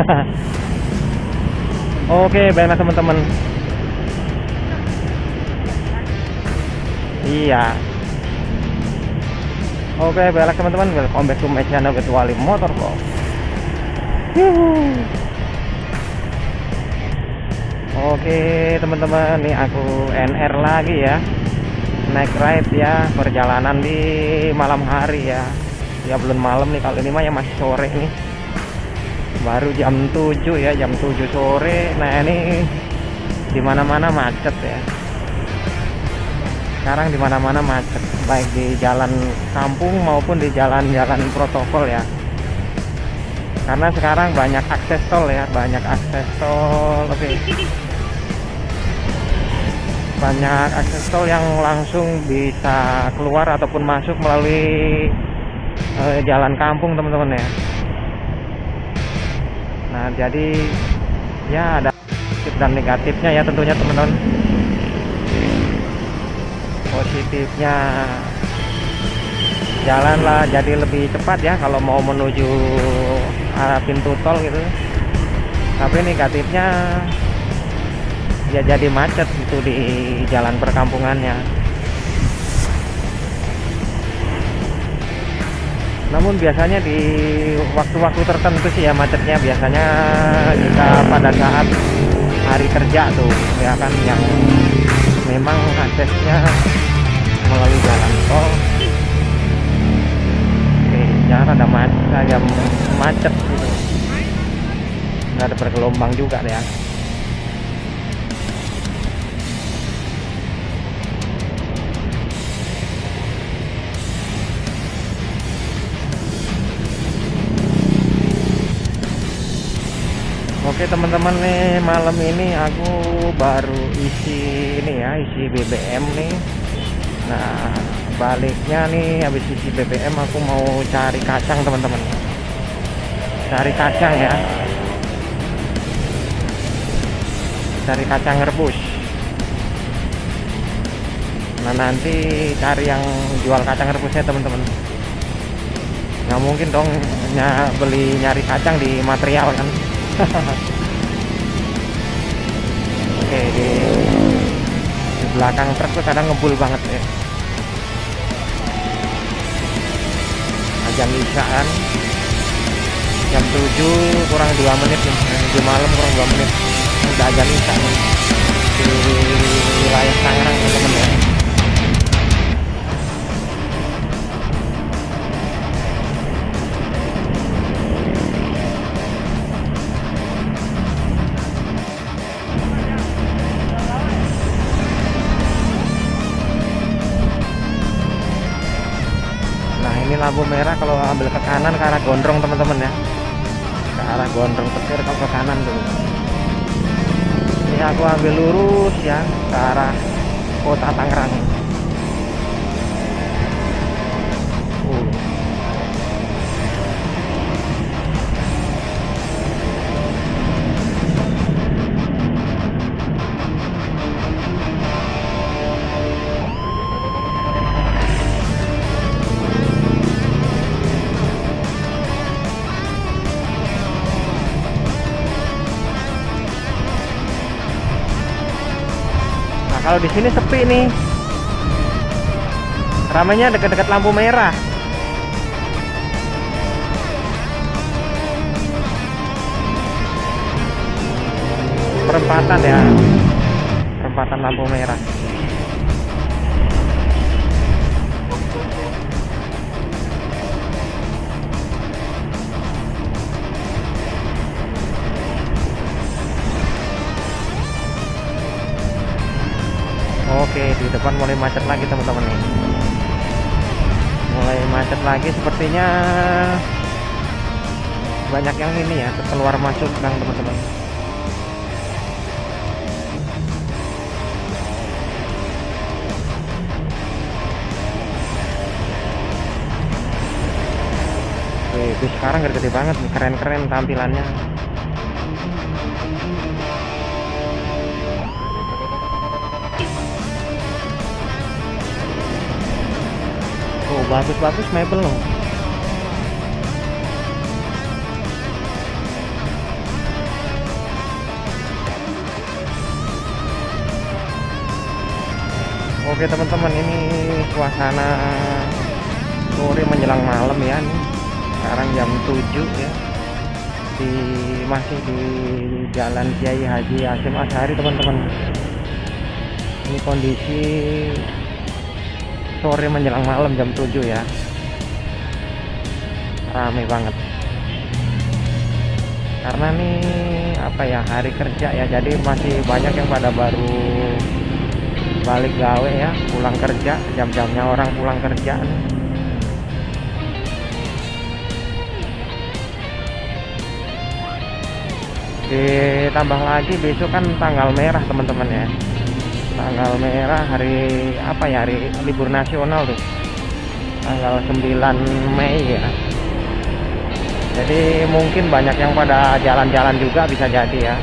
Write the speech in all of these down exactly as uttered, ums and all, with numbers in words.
Oke, baiklah teman-teman. Iya. Oke, baiklah teman-teman. Welcome back to my channel Wali Motorvlog. Oke, teman-teman, nih aku N R lagi ya. Naik ride ya, perjalanan di malam hari ya. Ya belum malam nih, kalau ini mah ya masih sore nih. Baru jam tujuh ya, jam tujuh sore. Nah, ini di mana-mana macet ya. Sekarang di mana-mana macet, baik di jalan kampung maupun di jalan-jalan protokol ya. Karena sekarang banyak akses tol ya, banyak akses tol. Oke. Banyak akses tol yang langsung bisa keluar ataupun masuk melalui eh, jalan kampung, teman-teman ya. Nah, jadi ya ada positif dan negatifnya ya tentunya, teman-teman. Positifnya jalanlah jadi lebih cepat ya kalau mau menuju arah pintu tol gitu. Tapi negatifnya ya jadi macet gitu di jalan perkampungannya. Namun biasanya di waktu-waktu tertentu sih ya macetnya, biasanya jika pada saat hari kerja tuh ya kan, yang memang aksesnya melalui jalan tol. Oke, jangan ada macet, ada macet gitu, nggak ada bergelombang juga ya. Oke teman-teman, nih malam ini aku baru isi ini ya, isi B B M nih. Nah, baliknya nih habis isi B B M aku mau cari kacang, teman-teman. Cari kacang ya. Cari kacang rebus. Nah, nanti cari yang jual kacang rebusnya, teman-teman. Nggak mungkin dong ny beli nyari kacang di material kan. Oke, di, di belakang truk tuh kadang ngebul banget ya. Jam isaan jam tujuh kurang dua menit nih, tujuh malam kurang dua menit udah jam isya nih di wilayah Tangerang, teman-teman ya. Ini lampu merah kalau ambil ke kanan ke arah Gondrong, teman-teman ya. Ke arah Gondrong petir kalau ke kanan dulu. Ini aku ambil lurus ya ke arah kota Tangerang. Uh. Kalau di sini sepi nih, ramainya dekat-dekat lampu merah. Perempatan ya, perempatan lampu merah. Oke, di depan mulai macet lagi, teman-teman nih. Mulai macet lagi, sepertinya banyak yang ini ya, keluar masuk gang, teman-teman. Wih, bis sekarang gede-gede banget nih, keren-keren tampilannya. Oh, bagus-bagus mebel loh. Oke teman-teman, ini suasana sore menjelang malam ya nih. Sekarang jam tujuh ya. Di masih di Jalan Kiai Haji Hasyim Asy'ari teman-teman. Ini kondisi sore menjelang malam jam tujuh ya. Rame banget. Karena nih apa ya, hari kerja ya, jadi masih banyak yang pada baru balik gawe ya, pulang kerja, jam-jamnya orang pulang kerja nih. Ditambah lagi besok kan tanggal merah teman-teman ya, tanggal merah, hari apa ya, hari libur nasional tuh, tanggal sembilan Mei ya. Jadi mungkin banyak yang pada jalan-jalan juga, bisa jadi ya.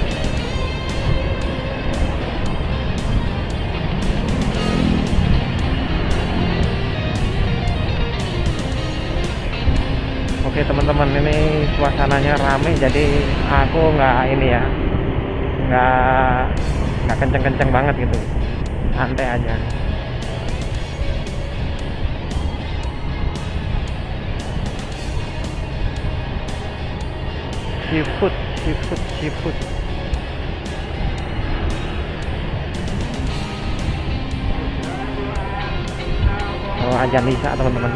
Oke teman-teman, ini suasananya rame, jadi aku nggak ini ya, nggak nggak kenceng-kenceng banget gitu, santai aja. Seafood, seafood, seafood. Oh, ajan Isya teman-teman.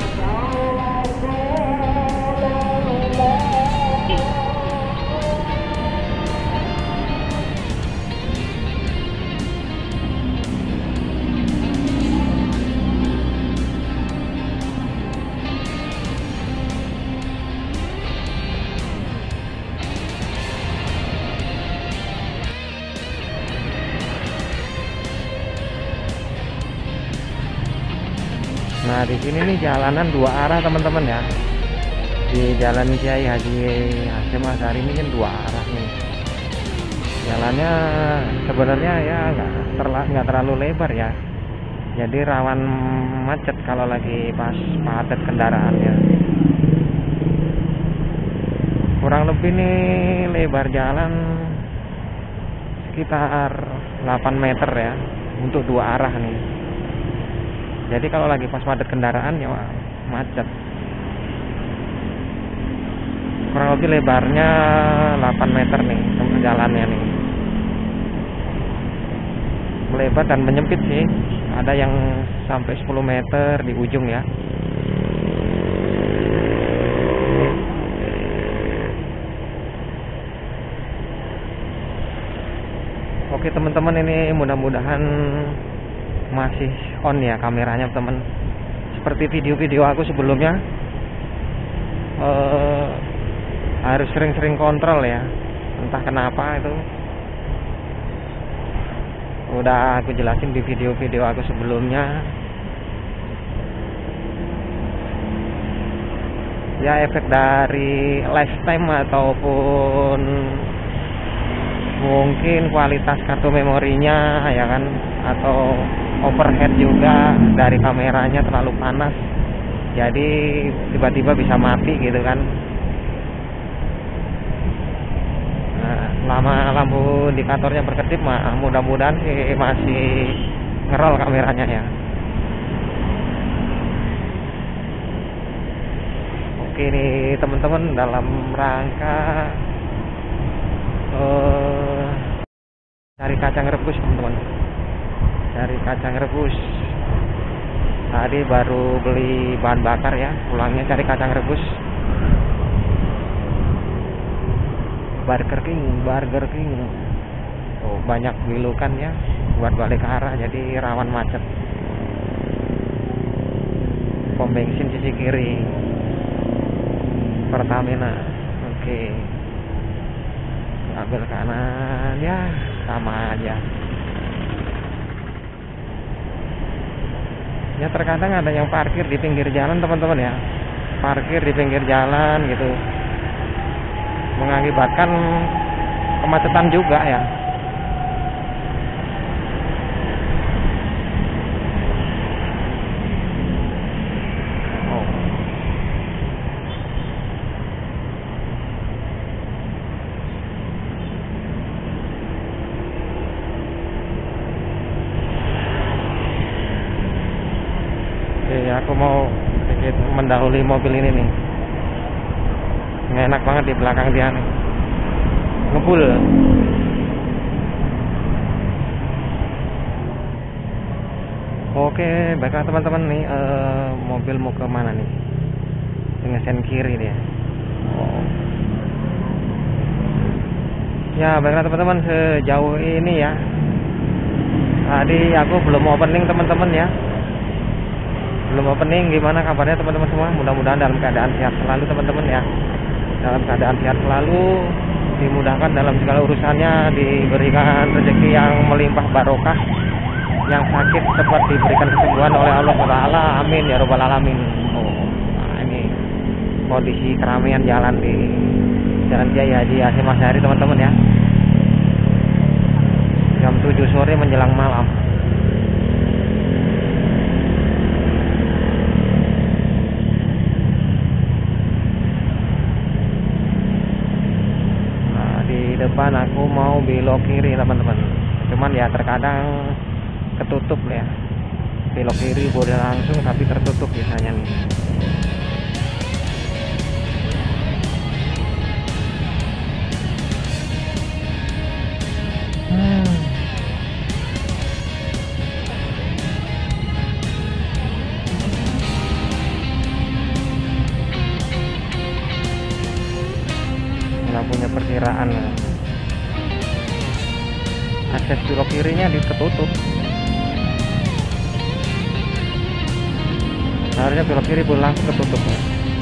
Nah di sini nih jalanan dua arah teman-teman ya. Di Jalan Kiai Haji Hasyim Asy'ari ini kan dua arah nih. Jalannya sebenarnya ya nggak terla nggak terlalu lebar ya. Jadi rawan macet kalau lagi pas padat kendaraan ya. Kurang lebih nih lebar jalan sekitar delapan meter ya, untuk dua arah nih. Jadi kalau lagi pas padat kendaraan ya macet. Kurang lebih lebarnya delapan meter nih jalannya nih. Melebar dan menyempit sih. Ada yang sampai sepuluh meter di ujung ya. Oke teman-teman, ini mudah-mudahan masih on ya kameranya teman. Seperti video-video aku sebelumnya, eh, harus sering-sering kontrol ya, entah kenapa itu. Udah aku jelasin di video-video aku sebelumnya. Ya efek dari lifetime ataupun mungkin kualitas kartu memorinya ya kan, atau overhead juga dari kameranya terlalu panas, jadi tiba-tiba bisa mati gitu kan. Nah, lama lampu indikatornya berkedip mah mudah-mudahan sih masih ngerol kameranya ya. Oke nih teman-teman, dalam rangka uh, cari kacang rebus teman-teman, cari kacang rebus. Tadi baru beli bahan bakar ya, pulangnya cari kacang rebus. Burger King, Burger King. Oh, banyak bilukan ya buat balik arah, jadi rawan macet. Pom bensin sisi kiri, Pertamina. Oke. Ambil kanan ya, sama aja. Ya terkadang ada yang parkir di pinggir jalan teman-teman ya, parkir di pinggir jalan gitu, mengakibatkan kemacetan juga ya. Oh. ya, aku mau sedikit mendahului mobil ini nih. Nggak enak banget di belakang dia nih, ngebul. Oke, baiklah teman-teman nih, eh, mobil mau ke mana nih? Dengan sen kiri dia. Oh. Ya, baiklah teman-teman, sejauh ini ya. Tadi aku belum opening teman-teman ya. Belum opening, gimana kabarnya teman-teman semua? Mudah-mudahan dalam keadaan sehat selalu teman-teman ya. Dalam keadaan sehat selalu, dimudahkan dalam segala urusannya, diberikan rezeki yang melimpah barokah. Yang sakit cepat diberikan kesembuhan oleh Allah subhanahu wa taala. Amin ya robbal alamin. Oh, nah ini kondisi keramaian jalan di Jalan Kiai Haji Hasyim Asy'ari teman-teman ya. Jam tujuh sore menjelang malam. Nah, di depan aku mau belok kiri teman-teman. Cuman ya terkadang ketutup ya. Belok kiri boleh langsung tapi tertutup biasanya nih. Hmm. Nggak punya perkiraan. Akses belok kirinya ditutup. Harusnya belok kiri boleh langsung ketutup ya.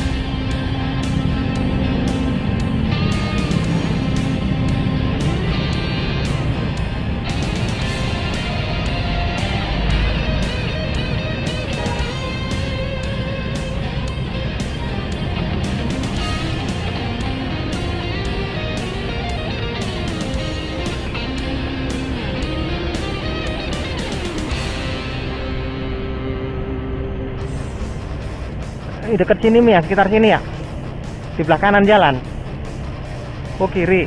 Ini dekat sini Mi ya, sekitar sini ya. Di belah kanan jalan. Oh kiri.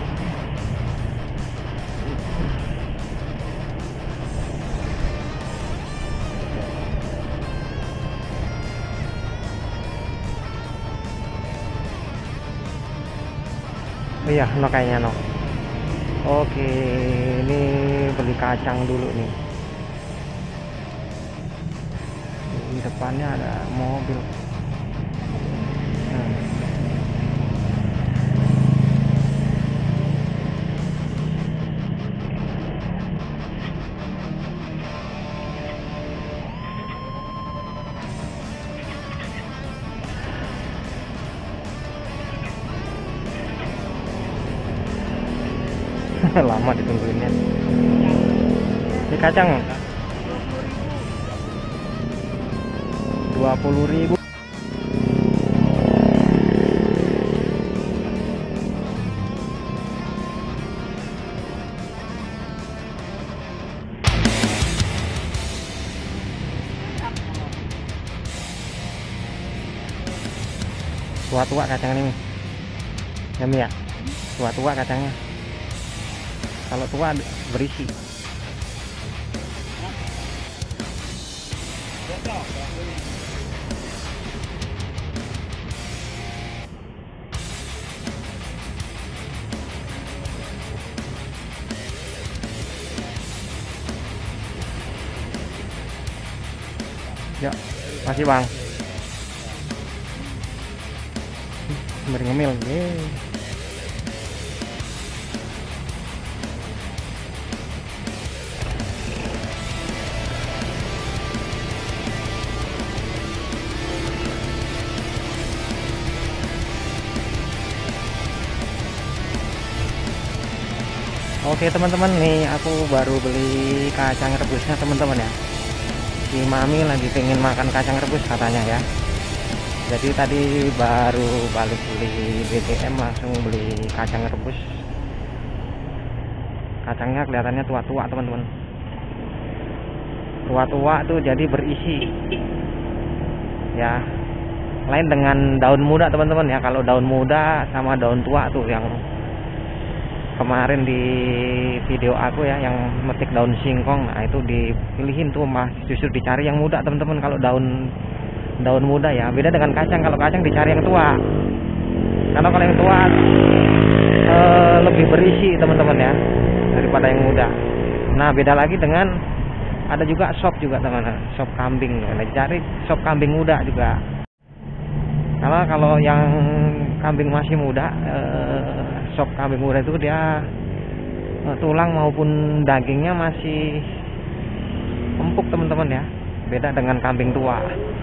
Oh iya, no kayaknya no. Oke, ini beli kacang dulu nih. Di depannya ada mobil. Hmm. Lama ditungguinnya. Ini kacang dua puluh ribu. Tua-tua kacang ini ya Mi ya, tua-tua kacangnya. Kalau tua berisi. Ya, masih Bang. Sembari ngemil. Yeay. Oke teman-teman, nih aku baru beli kacang rebusnya teman-teman ya. Si Mami lagi pengen makan kacang rebus katanya ya. Jadi tadi baru balik beli B T M, langsung beli kacang rebus. Kacangnya kelihatannya tua-tua teman-teman. Tua-tua tuh jadi berisi. Ya, lain dengan daun muda teman-teman ya. Kalau daun muda sama daun tua tuh yang kemarin di video aku ya, yang metik daun singkong, nah itu dipilihin tuh, mah justru dicari yang muda teman-teman. Kalau daun daun muda ya. Beda dengan kacang, kalau kacang dicari yang tua. Karena kalau yang tua eh, lebih berisi teman-teman ya daripada yang muda. Nah beda lagi dengan ada juga sop juga teman-teman, sop kambing. Nah, dicari sop kambing muda juga. Karena kalau yang kambing masih muda, eh, sop kambing muda itu dia eh, tulang maupun dagingnya masih empuk teman-teman ya. Beda dengan kambing tua.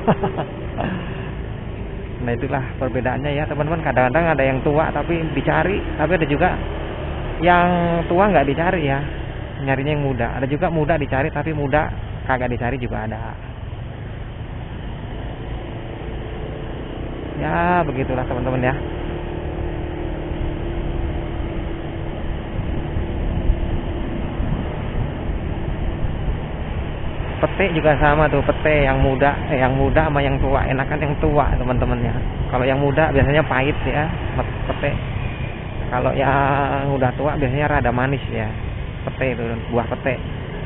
Nah itulah perbedaannya ya teman-teman. Kadang-kadang ada yang tua tapi dicari, tapi ada juga yang tua nggak dicari ya, nyarinya yang muda. Ada juga muda dicari tapi muda kagak dicari juga ada. Ya begitulah teman-teman ya. Pete juga sama tuh, pete yang muda, eh, yang muda sama yang tua. Enakan yang tua teman-teman ya. Kalau yang muda biasanya pahit ya, pete. Kalau yang udah tua biasanya rada manis ya. Pete itu, buah pete.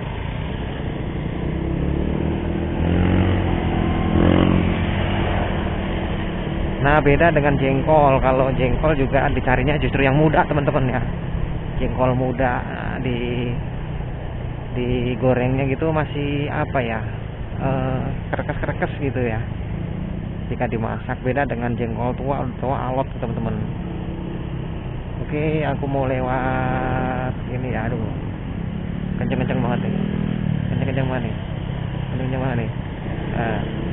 Nah beda dengan jengkol. Kalau jengkol juga dicarinya justru yang muda teman-teman ya. Jengkol muda di digorengnya gitu masih apa ya, eh, kerekes-kerekes gitu ya jika dimasak. Beda dengan jengkol tua, tua alot teman-teman. Oke, aku mau lewat ini ya. Aduh, kenceng-kenceng banget nih, kenceng-kenceng banget nih, kenceng-kenceng banget nih. Nah,